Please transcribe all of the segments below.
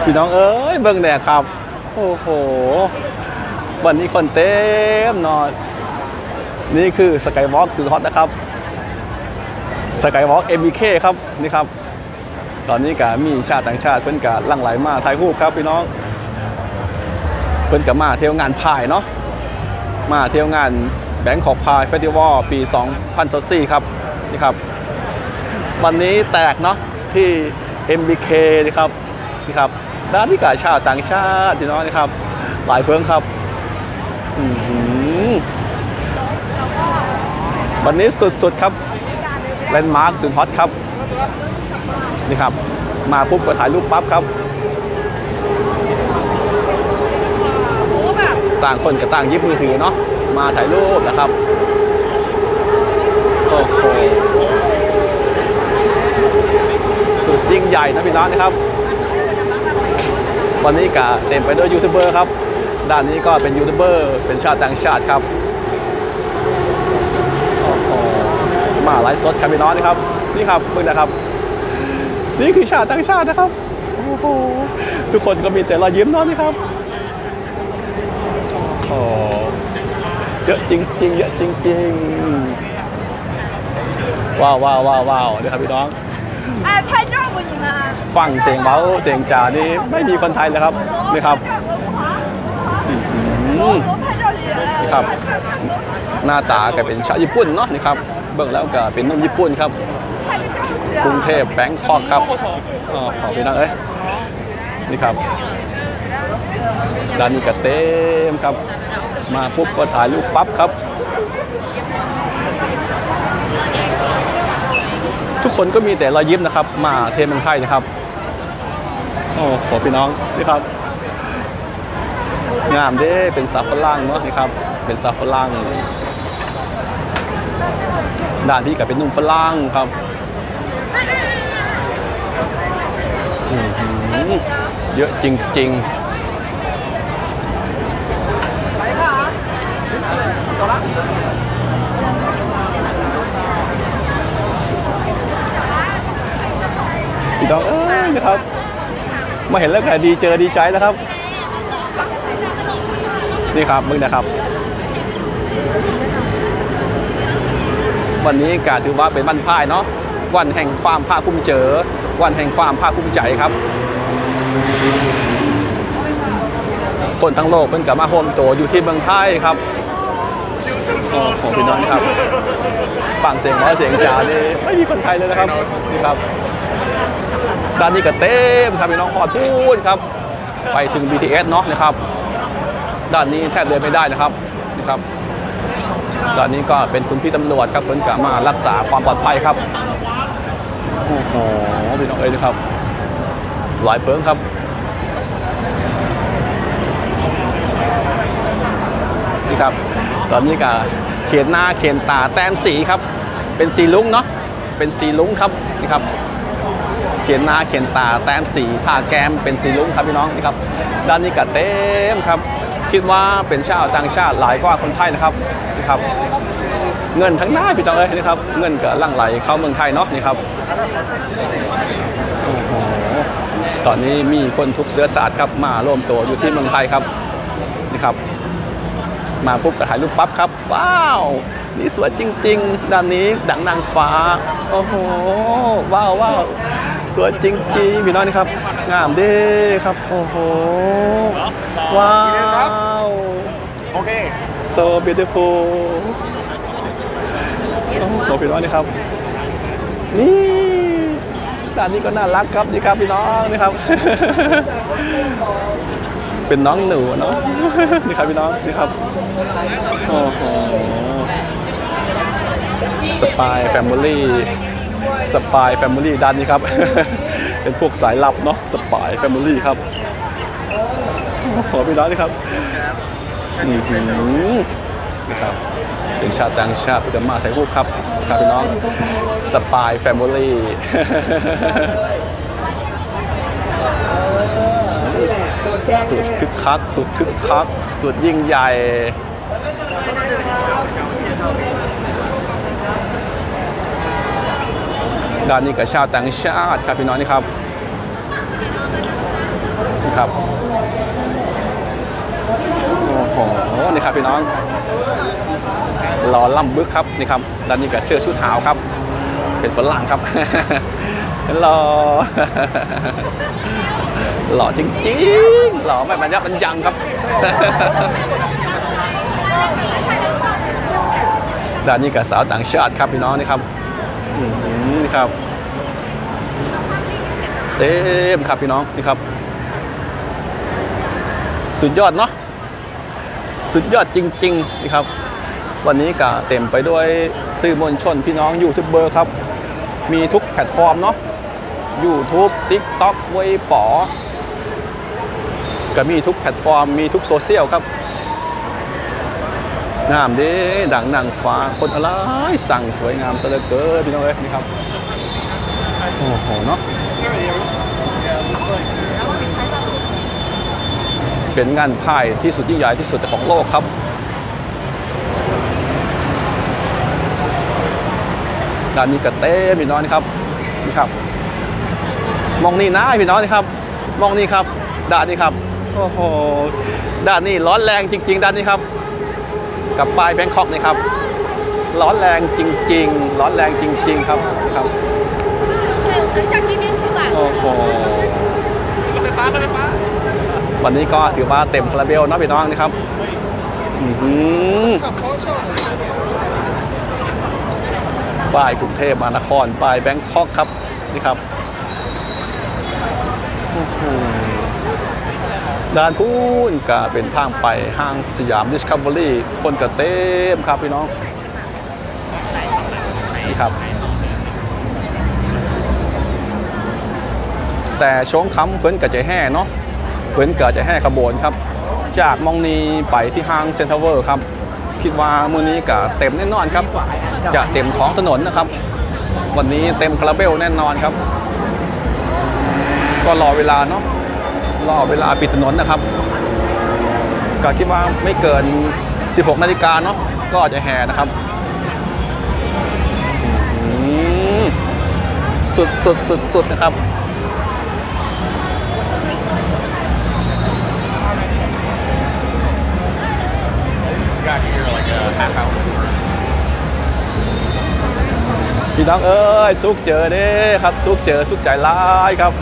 พี่น้องเอ้ยเบิ่งแดดครับโอ้โหวันนี้คนเต็มนอนนี่คือสกายวอล์กสุดฮอตนะครับสกายวอล์ก MBK ครับนี่ครับตอนนี้ก็มีชาติต่างชาติเพิ่นก็ลั่งไหลมาถ่ายรูปครับพี่น้องเพิ่นก็มาเที่ยวงานพายเนาะมาเที่ยวงานแบงคอกพายเฟสติวัลปี2024ครับนี่ครับวันนี้แตกเนาะที่ MBK นี่ครับนี่ครับด้านที่กาชาติต่างชาติพี่น้องนี่ครับหลายเพิ่งครับวันนี้สุดๆครับแลนด์มาร์คสุดฮอตครับนี่ครับมาปุ๊บก็ถ่ายรูปปั๊บครับต่างคนกับต่างยิบมือถือเนาะมาถ่ายรูปนะครับโอ้โหสุดยิ่งใหญ่นะพี่น้องนะครับวันนี้ก็เต็มไปด้วยยูทูบเบอร์ครับด้านนี้ก็เป็นยูทูบเบอร์เป็นชาติต่างชาติครับโอ้โหมาไลฟ์สดครับพี่น้องนะครับนี่ครับเพิ่งนะครับนี่คือชาติต่างชาตินะครับโอ้โหทุกคนก็มีแต่รอยยิ้มเนาะนี่ครับโอ้เยอะจริงๆเยอะจริงๆว้าวเดี๋ยวครับพี่น้องฟังเสียงเบาเสียงจ่านี่ไม่มีคนไทยเลยครับนี่ครับนี่ครับหน้าตาก็เป็นชาวญี่ปุ่นเนาะนี่ครับเบื้องแล้วก็เป็นนุ่มญี่ปุ่นครับกรุงเทพแบงคอกครับขอพี่น้องเอ้ยนี่ครับด้านนี้ก็เต็มครับมาปุ๊บก็ถ่ายรูปปั๊บครับทุกคนก็มีแต่รอยยิ้มนะครับมาเทเมืองไทยนะครับโอ้โหพี่น้องนี่ครับงามเด้เป็นซาฝรั่งเนาะนี่ครับเป็นซาฝรั่งด้านที่ก็เป็นนุ่มฝรั่งครับเยอะจริงๆพี่น้องนะครับมาเห็นแล้วก็ดีใจนะครับนี่ครับมึงนะครับวันนี้การถือว่าเป็นวันพายเนาะวันแห่งความภาคภูมิใจวันแห่งความภาคภูมิใจครับคนทั้งโลกเพิ่งกลับมาโฮมโตอยู่ที่เมืองไทยครับของพี่น้องครับฟังเสียงเสียงจ๋านี่ไม่มีคนไทยเลยนะครับนี่ครับด้านนี้ก็เต็มครับพี่น้องขอพูดครับไปถึง BTS เนาะนะครับด้านนี้แทบเดินไม่ได้นะครับนี่ครับด้านนี้ก็เป็นคุณพี่ตำรวจครับเพิ่นกลับมารักษาความปลอดภัยครับโอ้โหพี่น้องเอ้ยนะครับหลายเพิ่งครับนี่ครับตอนนี้ก็เขียนหน้าเขียนตาแต้มสีครับเป็นสีลุ้งเนาะเป็นสีลุ้งครับนี่ครับเขียนหน้าเขียนตาแต้มสีทาแก้มเป็นสีลุ้งครับพี่น้องนี่ครับด้านนี้ก็เต็มครับคิดว่าเป็นชาวต่างชาติหลายกว่าคนไทยนะครับนี่ครับเงินทั้งหน้าพี่น้องเอ้ยนี่ครับเงินก็ลั่งไหลเข้าเมืองไทยเนาะนี่ครับโอ้โหตอนนี้มีคนทุกเชื้อสายครับมารวมตัวอยู่ที่เมืองไทยครับนี่ครับมาปุ๊บก็ถ่ายรูปปั๊บครับว้าวนี่สวยจริงๆด้านนี้ดังนางฟ้าโอ้โหว้าวสวยจริงๆพี่น้องนี่ครับงามดีครับโอ้โหว้าวโอเค so beautiful โอ้โหพี่น้องนี่ครับนี่ด้านนี้ก็น่ารักครับนี่ครับพี่น้องนี่ครับเป็นน้องหนูเนาะนี่ครับพี่น้องนี่ครับโอ้โหสปายแฟมิลี่ด้านนี้ครับเป็นพวกสายลับเนาะสปายแฟมิลี่ครับโอ้โหพี่น้องนี่ครับนี่ครับเป็นชาติต่างชาติที่จะมาถ่ายรูปครับครับพี่น้องสปายแฟมิลี่สุดคึกคักสุดยิ่งใหญ่ด้านนี้กับชาวต่างชาติครับพี่น้องนี่ครับครับโอ้โหนี่ครับพี่น้องรอล่ำบึกครับนี่ครับด้านนี้กับเสื้อชุดขาวครับเป็นฝรั่งครับหล่อหล่อจริงๆหล่อไม่บรรยับบรรยังครับด้านนี้กับสาวต่างชาติครับพี่น้องนี่ครับนี่ครับเต็มครับพี่น้องนี่ครับสุดยอดเนาะสุดยอดจริงๆนี่ครับวันนี้ก็เต็มไปด้วยสื่อมวลชนพี่น้องยูทูบเบอร์ครับมีทุกแพลตฟอร์มเนาะ YouTube TikTok ไว้ป๋อก็มีทุกแพลตฟอร์มมีทุกโซเชียลครับงามดิดังนางฟ้าคนอะไรสั่งสวยงามซะเหลือเกินพี่น้องเอ้ยนี่ครับโอ้โหเนาะเป็นงานพายที่สุดยิ่งใหญ่ที่สุดของโลกครับด้านนี้ก็เต้พี่น้องนี่ครับนี่ครับมองนี่นะพี่น้องนี่ครับมองนี่ครับด้านนี้ครับโอ้โหด้านนี้ร้อนแรงจริงๆด้านนี้ครับกับปลายแบงคอกนี่ครับร้อนแรงจริงๆร้อนแรงจริงๆครับครับโอ้โหวันนี้ก็ถือว่าเต็มคาราเบลนะพี่น้องนี่ครับป้ายกรุงเทพมหานครป้ายแบงคอกครับนี่ครับด้านพูนก็เป็นทางไปห้างสยามดิสคัฟเวอรี่คนก็เต็มครับพี่น้องนี่ครับแต่ช่วงค่ำเพิ่นก็จะแห่เนาะเพิ่นก็จะแห่ขบวนครับจากมองนีไปที่ห้างเซ็นทรัลเวิลด์ครับคิดว่ามื้อนี้ก็เต็มแน่นอนครับจะเต็มท้องถนนนะครับวันนี้เต็มคาราเบลแน่นอนครับก็รอเวลาเนาะรอเวลาปิดถนนนะครับก็คิดว่าไม่เกิน 16 นาฬิกาเนาะก็จะแห่นะครับสุดนะครับพี่น้องเอ้ยสุกเจอเด้ครับสุกเจอสุกใจร้ายครับ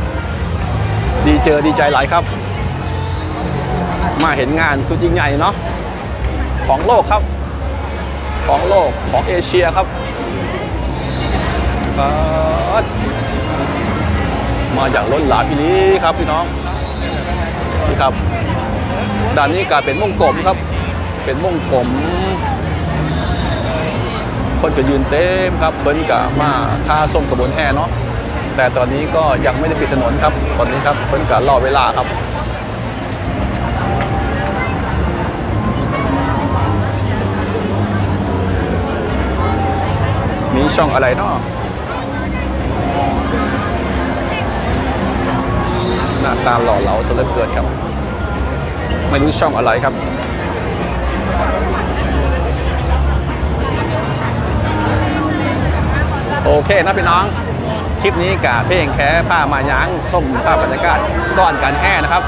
ดีใจหลายครับมาเห็นงานสุดยิ่งใหญ่เนาะของโลกครับของโลกของเอเชียครับมาอย่างล้นหลามที่นี้ครับพี่น้องนี่ครับด้านนี้ก็เป็นวงกลมครับเป็นวงกลมคนก็ยืนเต็มครับเพิ่นก็มาท่าส้มกระบวนแห่เนาะแต่ตอนนี้ก็ยังไม่ได้ปิดถนนครับตอนนี้ครับเพิ่นก็รอเวลาครับมีช่องอะไรเนาะหน้าตาหล่อเหลาซะเหลือเกินครับไม่รู้ช่องอะไรครับโอเคนะพี่น้องคลิปนี้กะเพลงแค่ผ้ามายั้งส้มภาพบรรยากาศก่อนการแห่นะครับ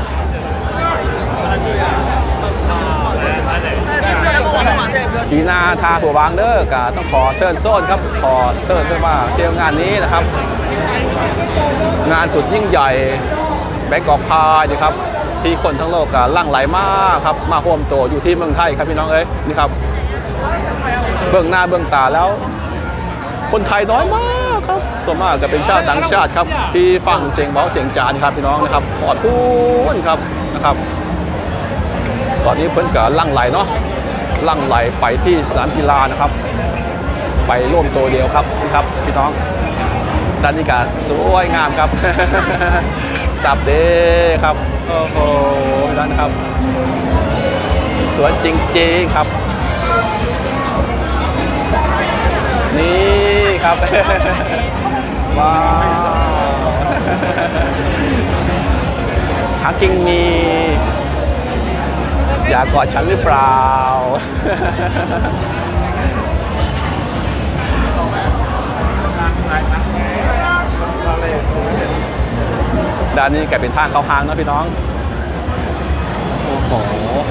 ปีนาทาหัววางเด้อกะต้องขอเชิญโซนครับขอเชิญด้วยว่าเที่ยวงานนี้นะครับงานสุดยิ่งใหญ่แบงกอกพายนะครับที่คนทั้งโลกกะลั่งไหลมากครับมาร่วมตัวอยู่ที่เมืองไทยครับพี่น้องเอ้ยนี่ครับเบื้องหน้าเบื้องตาแล้วคนไทยน้อยมากครับส่วนมากจะเป็นชาติต่างชาติครับที่ฟังเสียงเบาเสียงจานครับพี่น้องนะครับปอดพูนครับนะครับตอนนี้เพิ่นก็ลั่งไหลเนาะลั่งไหลไปที่สนามกีฬานะครับไปร่วมตัวเดียวครับนี่ครับพี่น้องด้านนี้ก็สวยงามครับสับเด้ครับโอ้โหด้านครับสวยจริงๆครับนี่ครับว้าวฮักกิ้งมีอยากกอดฉันหรือเปล่าดด้านนี้แกเป็นทางเข้าห้างนะพี่น้องโอ้โห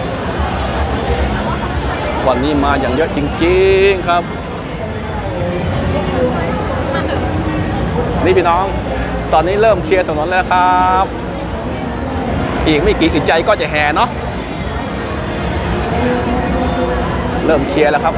วันนี้มาอย่างเยอะจริงๆครับนี่พี่น้องตอนนี้เริ่มเคลียร์ถนนแล้วครับอีกไม่กี่อึดใจก็จะแห่เนาะเริ่มเคลียร์แล้วครับ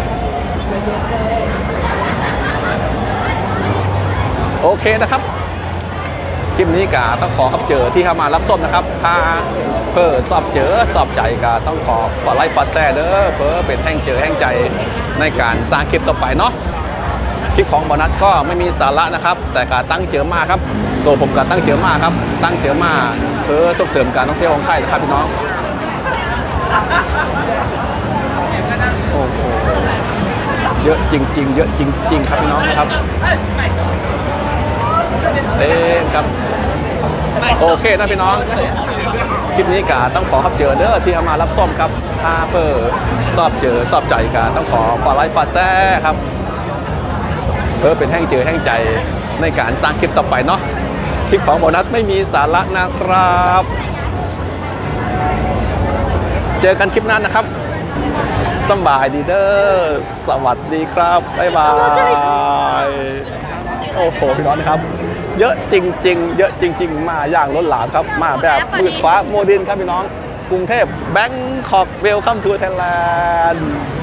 โอเคนะครับคลิปนี้กาต้องขอครับเจอที่เข้ามารับส้มนะครับถ้าเพื่อสอบเจอสอบใจกาต้องขอไลค์ปัดแซ่เด้อเพื่อเป็นแห่งเจอแห่งใจในการสร้างคลิปต่อไปเนาะคลิปของบอนัสก็ไม่มีสาระนะครับแต่การตั้งเจอมากครับตัวผมก็ตั้งเจอมากครับตั้งเจอมากเพื่อส่งเสริมการท่องเที่ยวของค่ายนะครับพี่น้องโอ้โหเยอะจริงๆเยอะจริงๆครับพี่น้องนะครับเต้นครับโอเคนะพี่น้องคลิปนี้กาต้องขอครับเจอเด้อที่เอามารับส้มครับถ้าเพื่อสอบเจอสอบใจกาต้องขอไลค์ปัดแซ่ครับเพื่อเป็นแห่งเจอแห่งใจในการสร้างคลิปต่อไปเนาะคลิปของโบนัสไม่มีสาระนะครับเจอกันคลิปหน้านะครับสบายดีเด้อสวัสดีครับบ๊ายบายโอ้โหพี่น้องนะครับเยอะจริงๆเยอะจริงๆมาอย่างล้นหลามครับมาแบบมืดฟ้าโมดินครับพี่น้องกรุงเทพแบงคอกเวลคัมทูไทยแลนด์